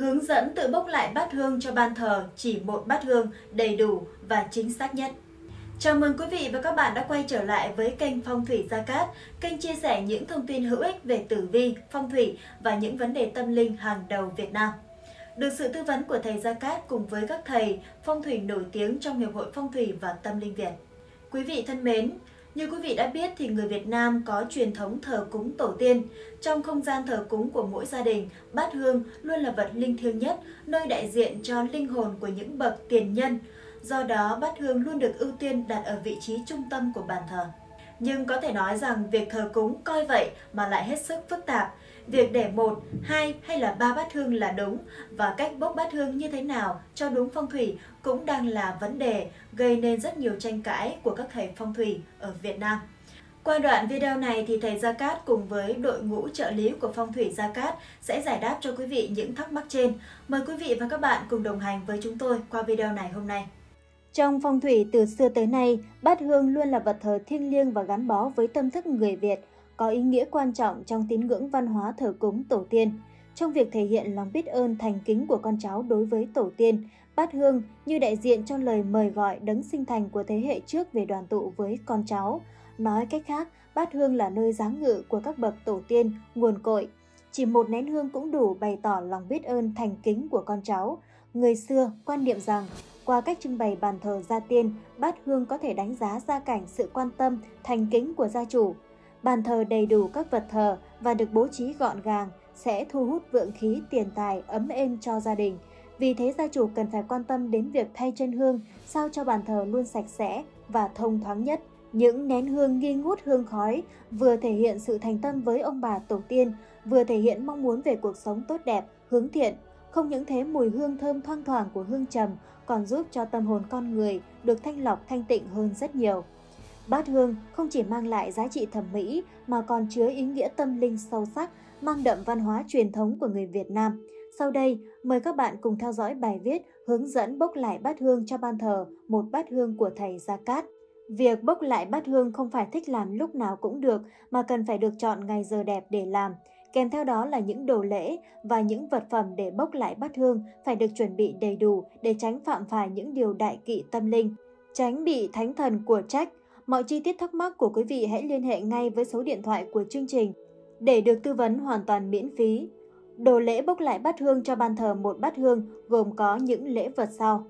Hướng dẫn tự bốc lại bát hương cho ban thờ, chỉ một bát hương đầy đủ và chính xác nhất. Chào mừng quý vị và các bạn đã quay trở lại với kênh Phong thủy Gia Cát, kênh chia sẻ những thông tin hữu ích về tử vi, phong thủy và những vấn đề tâm linh hàng đầu Việt Nam. Được sự tư vấn của thầy Gia Cát cùng với các thầy phong thủy nổi tiếng trong Hiệp hội Phong thủy và Tâm linh Việt. Quý vị thân mến, như quý vị đã biết thì người Việt Nam có truyền thống thờ cúng tổ tiên. Trong không gian thờ cúng của mỗi gia đình, bát hương luôn là vật linh thiêng nhất, nơi đại diện cho linh hồn của những bậc tiền nhân. Do đó, bát hương luôn được ưu tiên đặt ở vị trí trung tâm của bàn thờ. Nhưng có thể nói rằng việc thờ cúng coi vậy mà lại hết sức phức tạp. Việc để 1, 2 hay là 3 bát hương là đúng, và cách bốc bát hương như thế nào cho đúng phong thủy cũng đang là vấn đề gây nên rất nhiều tranh cãi của các thầy phong thủy ở Việt Nam. Qua đoạn video này thì thầy Gia Cát cùng với đội ngũ trợ lý của Phong thủy Gia Cát sẽ giải đáp cho quý vị những thắc mắc trên. Mời quý vị và các bạn cùng đồng hành với chúng tôi qua video này hôm nay. Trong phong thủy từ xưa tới nay, bát hương luôn là vật thờ thiêng liêng và gắn bó với tâm thức người Việt, có ý nghĩa quan trọng trong tín ngưỡng văn hóa thờ cúng tổ tiên. Trong việc thể hiện lòng biết ơn thành kính của con cháu đối với tổ tiên, bát hương như đại diện cho lời mời gọi đấng sinh thành của thế hệ trước về đoàn tụ với con cháu. Nói cách khác, bát hương là nơi giáng ngự của các bậc tổ tiên, nguồn cội. Chỉ một nén hương cũng đủ bày tỏ lòng biết ơn thành kính của con cháu. Người xưa quan niệm rằng, qua cách trưng bày bàn thờ gia tiên, bát hương có thể đánh giá gia cảnh sự quan tâm, thành kính của gia chủ. Bàn thờ đầy đủ các vật thờ và được bố trí gọn gàng sẽ thu hút vượng khí tiền tài ấm êm cho gia đình. Vì thế gia chủ cần phải quan tâm đến việc thay chân hương sao cho bàn thờ luôn sạch sẽ và thông thoáng nhất. Những nén hương nghi ngút hương khói vừa thể hiện sự thành tâm với ông bà tổ tiên, vừa thể hiện mong muốn về cuộc sống tốt đẹp, hướng thiện. Không những thế, mùi hương thơm thoang thoảng của hương trầm còn giúp cho tâm hồn con người được thanh lọc thanh tịnh hơn rất nhiều. Bát hương không chỉ mang lại giá trị thẩm mỹ mà còn chứa ý nghĩa tâm linh sâu sắc, mang đậm văn hóa truyền thống của người Việt Nam. Sau đây, mời các bạn cùng theo dõi bài viết hướng dẫn bốc lại bát hương cho ban thờ, một bát hương của thầy Gia Cát. Việc bốc lại bát hương không phải thích làm lúc nào cũng được mà cần phải được chọn ngày giờ đẹp để làm. Kèm theo đó là những đồ lễ và những vật phẩm để bốc lại bát hương phải được chuẩn bị đầy đủ để tránh phạm phải những điều đại kỵ tâm linh, tránh bị thánh thần của trách. Mọi chi tiết thắc mắc của quý vị hãy liên hệ ngay với số điện thoại của chương trình để được tư vấn hoàn toàn miễn phí. Đồ lễ bốc lại bát hương cho ban thờ một bát hương gồm có những lễ vật sau: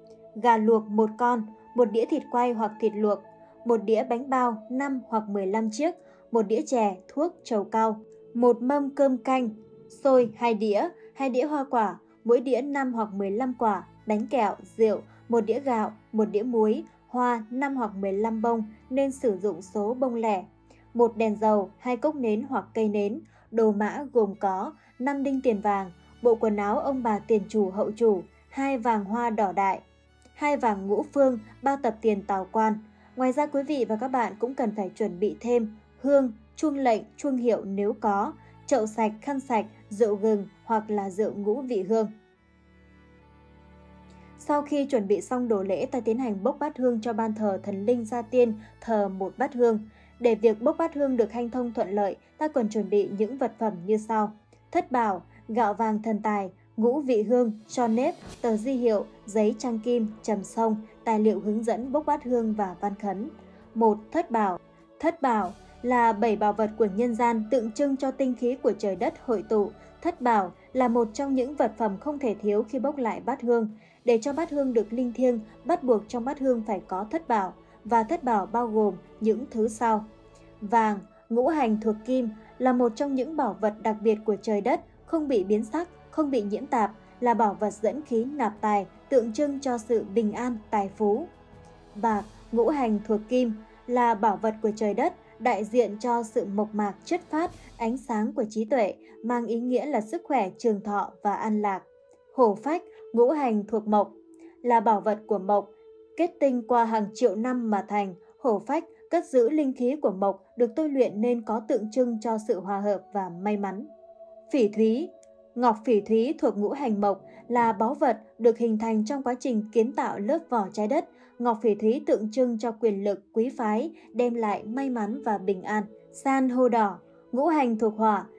gà luộc 1 con, một đĩa thịt quay hoặc thịt luộc, một đĩa bánh bao 5 hoặc 15 chiếc, một đĩa chè, thuốc, trầu cau, một mâm cơm canh, xôi 2 đĩa hoa quả, mỗi đĩa 5 hoặc 15 quả, bánh kẹo, rượu, một đĩa gạo, một đĩa muối, hoa 5 hoặc 15 bông nên sử dụng số bông lẻ, một đèn dầu, 2 cốc nến hoặc cây nến. Đồ mã gồm có 5 đinh tiền vàng, bộ quần áo ông bà tiền chủ hậu chủ, 2 vàng hoa đỏ đại, 2 vàng ngũ phương, 3 tập tiền tào quan. Ngoài ra quý vị và các bạn cũng cần phải chuẩn bị thêm hương, chuông lệnh, chuông hiệu nếu có, chậu sạch, khăn sạch, rượu gừng hoặc là rượu ngũ vị hương. Sau khi chuẩn bị xong đồ lễ, ta tiến hành bốc bát hương cho ban thờ thần linh gia tiên, thờ một bát hương. Để việc bốc bát hương được hanh thông thuận lợi, ta còn chuẩn bị những vật phẩm như sau: thất bảo, gạo vàng thần tài, ngũ vị hương, tro nếp, tờ di hiệu, giấy trang kim, trầm sông, tài liệu hướng dẫn bốc bát hương và văn khấn. 1. Thất bảo. Thất bảo là 7 bảo vật của nhân gian tượng trưng cho tinh khí của trời đất hội tụ. Thất bảo là một trong những vật phẩm không thể thiếu khi bốc lại bát hương. Để cho bát hương được linh thiêng, bắt buộc trong bát hương phải có thất bảo, và thất bảo bao gồm những thứ sau: vàng, ngũ hành thuộc kim, là một trong những bảo vật đặc biệt của trời đất, không bị biến sắc, không bị nhiễm tạp, là bảo vật dẫn khí nạp tài, tượng trưng cho sự bình an, tài phú. Bạc, ngũ hành thuộc kim, là bảo vật của trời đất, đại diện cho sự mộc mạc, chất phát, ánh sáng của trí tuệ, mang ý nghĩa là sức khỏe, trường thọ và an lạc. Hổ phách, ngũ hành thuộc mộc, là bảo vật của mộc, kết tinh qua hàng triệu năm mà thành. Hổ phách cất giữ linh khí của mộc, được tôi luyện nên có tượng trưng cho sự hòa hợp và may mắn. Phỉ thúy, ngọc phỉ thúy thuộc ngũ hành mộc, là báu vật được hình thành trong quá trình kiến tạo lớp vỏ trái đất. Ngọc phỉ thúy tượng trưng cho quyền lực, quý phái, đem lại may mắn và bình an. San hô đỏ, ngũ hành thuộc hỏa,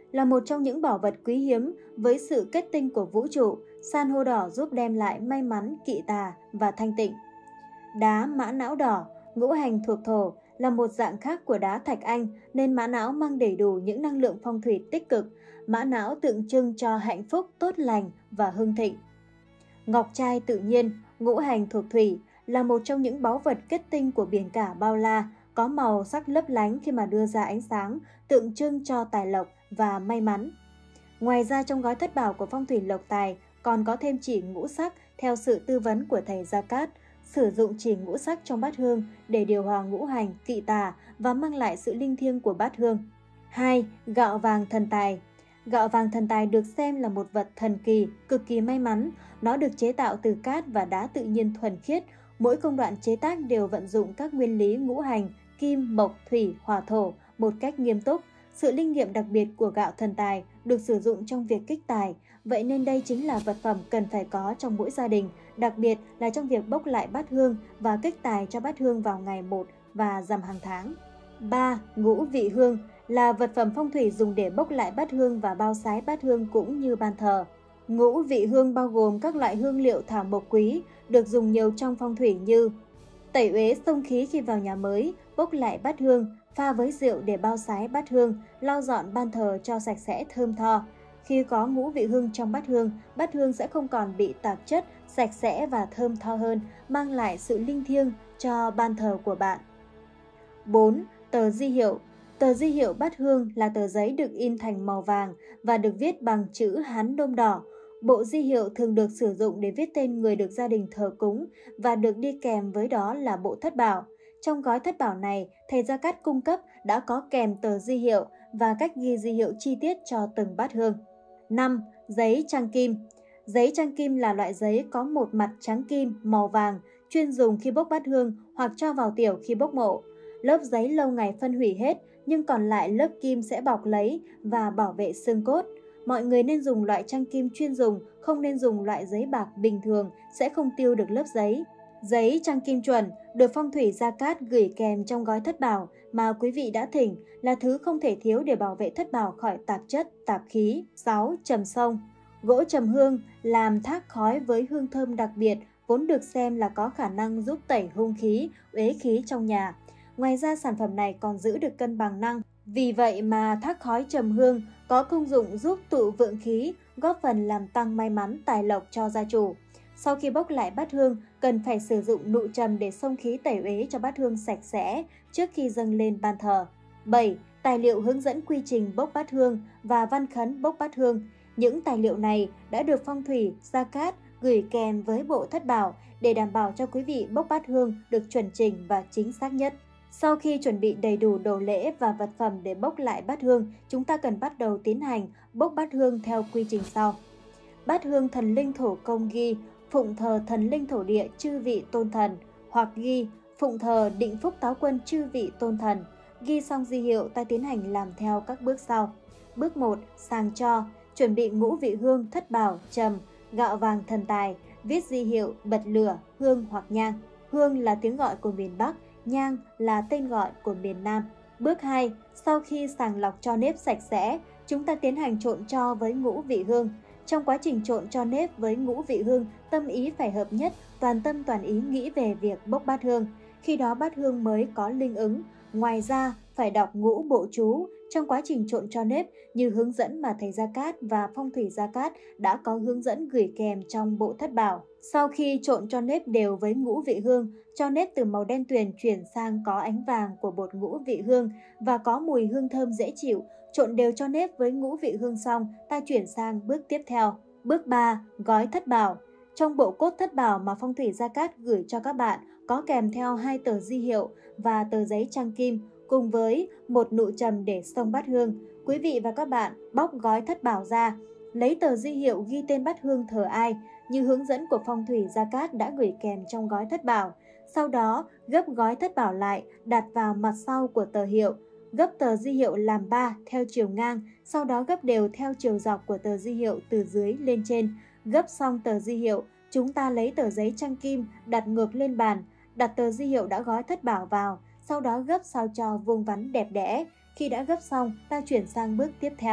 là một trong những bảo vật quý hiếm với sự kết tinh của vũ trụ. San hô đỏ giúp đem lại may mắn, kỵ tà và thanh tịnh. Đá mã não đỏ, ngũ hành thuộc thổ, là một dạng khác của đá thạch anh nên mã não mang đầy đủ những năng lượng phong thủy tích cực. Mã não tượng trưng cho hạnh phúc, tốt lành và hưng thịnh. Ngọc trai tự nhiên, ngũ hành thuộc thủy, là một trong những báu vật kết tinh của biển cả bao la, có màu sắc lấp lánh khi mà đưa ra ánh sáng, tượng trưng cho tài lộc và may mắn. Ngoài ra trong gói thất bảo của phong thủy lộc tài còn có thêm chỉ ngũ sắc theo sự tư vấn của thầy Gia Cát. Sử dụng chỉ ngũ sắc trong bát hương để điều hòa ngũ hành, kỵ tà và mang lại sự linh thiêng của bát hương. 2. Gạo vàng thần tài. Gạo vàng thần tài được xem là một vật thần kỳ, cực kỳ may mắn. Nó được chế tạo từ cát và đá tự nhiên thuần khiết. Mỗi công đoạn chế tác đều vận dụng các nguyên lý ngũ hành, kim, mộc, thủy, hỏa, thổ một cách nghiêm túc. Sự linh nghiệm đặc biệt của gạo thần tài được sử dụng trong việc kích tài, vậy nên đây chính là vật phẩm cần phải có trong mỗi gia đình, đặc biệt là trong việc bốc lại bát hương và kích tài cho bát hương vào ngày 1 và rằm hàng tháng. 3. Ngũ vị hương là vật phẩm phong thủy dùng để bốc lại bát hương và bao sái bát hương cũng như ban thờ. Ngũ vị hương bao gồm các loại hương liệu thảo mộc quý được dùng nhiều trong phong thủy như tẩy uế xông khí khi vào nhà mới, bốc lại bát hương, pha với rượu để bao sái bát hương, lau dọn ban thờ cho sạch sẽ thơm tho. Khi có ngũ vị hương trong bát hương sẽ không còn bị tạp chất, sạch sẽ và thơm tho hơn, mang lại sự linh thiêng cho ban thờ của bạn. 4. Tờ di hiệu. Tờ di hiệu bát hương là tờ giấy được in thành màu vàng và được viết bằng chữ Hán đôm đỏ. Bộ di hiệu thường được sử dụng để viết tên người được gia đình thờ cúng và được đi kèm với đó là bộ thất bảo. Trong gói thất bảo này, thầy Gia Cát cung cấp đã có kèm tờ di hiệu và cách ghi di hiệu chi tiết cho từng bát hương. 5. Giấy trang kim. Giấy trang kim là loại giấy có một mặt trắng kim màu vàng, chuyên dùng khi bốc bát hương hoặc cho vào tiểu khi bốc mộ. Lớp giấy lâu ngày phân hủy hết, nhưng còn lại lớp kim sẽ bọc lấy và bảo vệ xương cốt. Mọi người nên dùng loại trang kim chuyên dùng, không nên dùng loại giấy bạc bình thường sẽ không tiêu được lớp giấy. Giấy trang kim chuẩn được phong thủy Gia Cát gửi kèm trong gói thất bảo mà quý vị đã thỉnh là thứ không thể thiếu để bảo vệ thất bảo khỏi tạp chất, tạp khí. 6. Trầm sông. Gỗ trầm hương làm thác khói với hương thơm đặc biệt vốn được xem là có khả năng giúp tẩy hung khí, uế khí trong nhà. Ngoài ra sản phẩm này còn giữ được cân bằng năng. Vì vậy mà thác khói trầm hương có công dụng giúp tụ vượng khí, góp phần làm tăng may mắn tài lộc cho gia chủ. Sau khi bốc lại bát hương, cần phải sử dụng nụ trầm để xông khí tẩy uế cho bát hương sạch sẽ trước khi dâng lên ban thờ. 7. Tài liệu hướng dẫn quy trình bốc bát hương và văn khấn bốc bát hương. Những tài liệu này đã được phong thủy Gia Cát gửi kèm với bộ thất bảo để đảm bảo cho quý vị bốc bát hương được chuẩn chỉnh và chính xác nhất. Sau khi chuẩn bị đầy đủ đồ lễ và vật phẩm để bốc lại bát hương, chúng ta cần bắt đầu tiến hành bốc bát hương theo quy trình sau. Bát hương thần linh thổ công ghi phụng thờ thần linh thổ địa chư vị tôn thần, hoặc ghi phụng thờ định phúc táo quân chư vị tôn thần. Ghi xong di hiệu, ta tiến hành làm theo các bước sau. Bước 1. Sàng cho. Chuẩn bị ngũ vị hương, thất bảo, trầm, gạo vàng thần tài, viết di hiệu, bật lửa, hương hoặc nhang. Hương là tiếng gọi của miền Bắc, nhang là tên gọi của miền Nam. Bước 2. Sau khi sàng lọc tro nếp sạch sẽ, chúng ta tiến hành trộn tro với ngũ vị hương. Trong quá trình trộn tro nếp với ngũ vị hương, tâm ý phải hợp nhất, toàn tâm toàn ý nghĩ về việc bốc bát hương. Khi đó bát hương mới có linh ứng. Ngoài ra, phải đọc ngũ bộ chú trong quá trình trộn tro nếp như hướng dẫn mà thầy Gia Cát và phong thủy Gia Cát đã có hướng dẫn gửi kèm trong bộ thất bảo. Sau khi trộn tro nếp đều với ngũ vị hương, tro nếp từ màu đen tuyền chuyển sang có ánh vàng của bột ngũ vị hương và có mùi hương thơm dễ chịu. Trộn đều tro nếp với ngũ vị hương xong, ta chuyển sang bước tiếp theo. Bước 3. Gói thất bảo. Trong bộ cốt thất bảo mà phong thủy Gia Cát gửi cho các bạn có kèm theo 2 tờ di hiệu và tờ giấy trang kim cùng với một nụ trầm để xông bát hương. Quý vị và các bạn bóc gói thất bảo ra, lấy tờ di hiệu ghi tên bát hương thờ ai như hướng dẫn của phong thủy Gia Cát đã gửi kèm trong gói thất bảo. Sau đó gấp gói thất bảo lại, đặt vào mặt sau của tờ hiệu. Gấp tờ di hiệu làm 3 theo chiều ngang, sau đó gấp đều theo chiều dọc của tờ di hiệu từ dưới lên trên. Gấp xong tờ di hiệu, chúng ta lấy tờ giấy trang kim đặt ngược lên bàn, đặt tờ di hiệu đã gói thất bảo vào, sau đó gấp sao cho vuông vắn đẹp đẽ. Khi đã gấp xong, ta chuyển sang bước tiếp theo.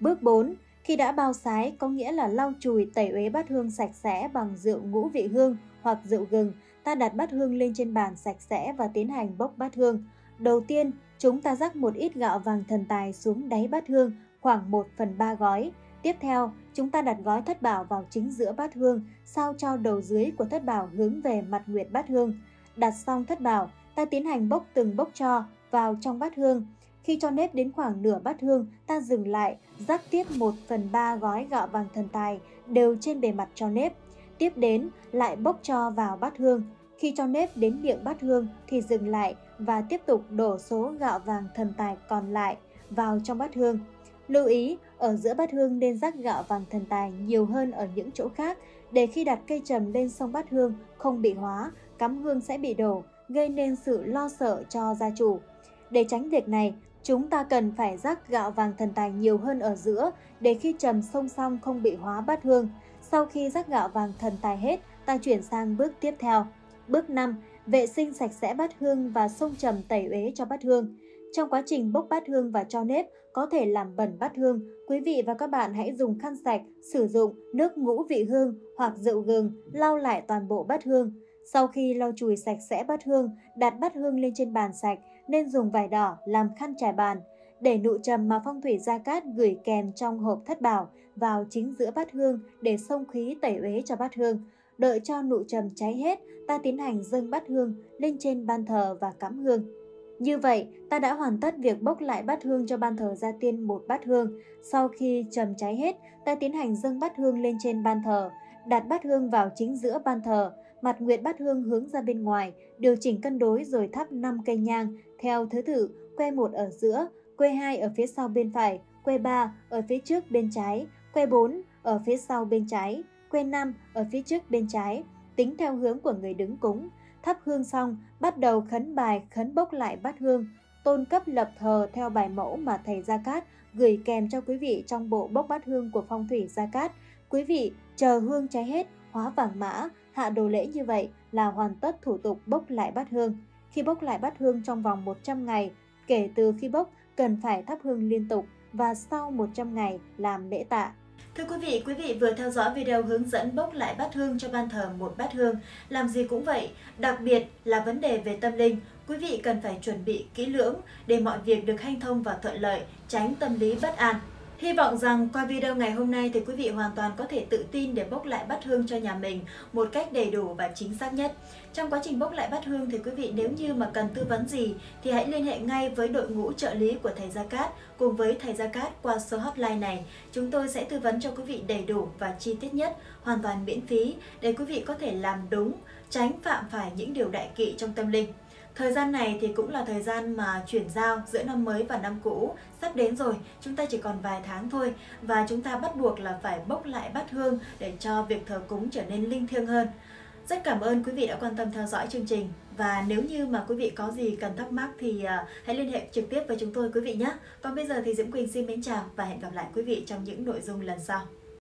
Bước 4. Khi đã bao sái có nghĩa là lau chùi tẩy uế bát hương sạch sẽ bằng rượu ngũ vị hương hoặc rượu gừng. Ta đặt bát hương lên trên bàn sạch sẽ và tiến hành bốc bát hương. Đầu tiên, chúng ta rắc một ít gạo vàng thần tài xuống đáy bát hương, khoảng 1/3 gói. Tiếp theo, chúng ta đặt gói thất bảo vào chính giữa bát hương, sao cho đầu dưới của thất bảo hướng về mặt nguyệt bát hương. Đặt xong thất bảo, ta tiến hành bốc từng bốc tro vào trong bát hương. Khi cho nếp đến khoảng nửa bát hương, ta dừng lại, rắc tiếp 1/3 gói gạo vàng thần tài đều trên bề mặt cho nếp. Tiếp đến, lại bốc tro vào bát hương. Khi cho nếp đến miệng bát hương thì dừng lại và tiếp tục đổ số gạo vàng thần tài còn lại vào trong bát hương. Lưu ý, ở giữa bát hương nên rắc gạo vàng thần tài nhiều hơn ở những chỗ khác để khi đặt cây trầm lên sông bát hương không bị hóa, cắm hương sẽ bị đổ, gây nên sự lo sợ cho gia chủ. Để tránh việc này, chúng ta cần phải rắc gạo vàng thần tài nhiều hơn ở giữa để khi trầm sông xong không bị hóa bát hương. Sau khi rắc gạo vàng thần tài hết, ta chuyển sang bước tiếp theo. Bước 5. Vệ sinh sạch sẽ bát hương và xông trầm tẩy uế cho bát hương. Trong quá trình bốc bát hương và cho nếp có thể làm bẩn bát hương, quý vị và các bạn hãy dùng khăn sạch, sử dụng nước ngũ vị hương hoặc rượu gừng lau lại toàn bộ bát hương. Sau khi lau chùi sạch sẽ bát hương, đặt bát hương lên trên bàn sạch, nên dùng vải đỏ làm khăn trải bàn. Để nụ trầm mà phong thủy Gia Cát gửi kèm trong hộp thất bảo vào chính giữa bát hương để xông khí tẩy uế cho bát hương. Đợi cho nụ trầm cháy hết, ta tiến hành dâng bát hương lên trên ban thờ và cắm hương. Như vậy, ta đã hoàn tất việc bốc lại bát hương cho ban thờ gia tiên một bát hương. Sau khi trầm cháy hết, ta tiến hành dâng bát hương lên trên ban thờ, đặt bát hương vào chính giữa ban thờ, mặt nguyệt bát hương hướng ra bên ngoài, điều chỉnh cân đối rồi thắp 5 cây nhang theo thứ tự: que 1 ở giữa, que 2 ở phía sau bên phải, que 3 ở phía trước bên trái, que 4 ở phía sau bên trái, que 5 ở phía trước bên trái, tính theo hướng của người đứng cúng. Thắp hương xong, bắt đầu khấn bài khấn bốc lại bát hương, tôn cấp lập thờ theo bài mẫu mà thầy Gia Cát gửi kèm cho quý vị trong bộ bốc bát hương của phong thủy Gia Cát. Quý vị chờ hương cháy hết, hóa vàng mã, hạ đồ lễ, như vậy là hoàn tất thủ tục bốc lại bát hương. Khi bốc lại bát hương trong vòng 100 ngày, kể từ khi bốc cần phải thắp hương liên tục và sau 100 ngày làm lễ tạ. Thưa quý vị vừa theo dõi video hướng dẫn bốc lại bát hương cho ban thờ một bát hương. Làm gì cũng vậy, đặc biệt là vấn đề về tâm linh, quý vị cần phải chuẩn bị kỹ lưỡng để mọi việc được hanh thông và thuận lợi, tránh tâm lý bất an. Hy vọng rằng qua video ngày hôm nay thì quý vị hoàn toàn có thể tự tin để bốc lại bát hương cho nhà mình một cách đầy đủ và chính xác nhất. Trong quá trình bốc lại bát hương thì quý vị nếu như mà cần tư vấn gì thì hãy liên hệ ngay với đội ngũ trợ lý của thầy Gia Cát cùng với thầy Gia Cát qua số hotline này. Chúng tôi sẽ tư vấn cho quý vị đầy đủ và chi tiết nhất, hoàn toàn miễn phí để quý vị có thể làm đúng, tránh phạm phải những điều đại kỵ trong tâm linh. Thời gian này thì cũng là thời gian mà chuyển giao giữa năm mới và năm cũ sắp đến rồi, chúng ta chỉ còn vài tháng thôi và chúng ta bắt buộc là phải bốc lại bát hương để cho việc thờ cúng trở nên linh thiêng hơn. Rất cảm ơn quý vị đã quan tâm theo dõi chương trình và nếu như mà quý vị có gì cần thắc mắc thì hãy liên hệ trực tiếp với chúng tôi quý vị nhé. Còn bây giờ thì Diễm Quỳnh xin mến chào và hẹn gặp lại quý vị trong những nội dung lần sau.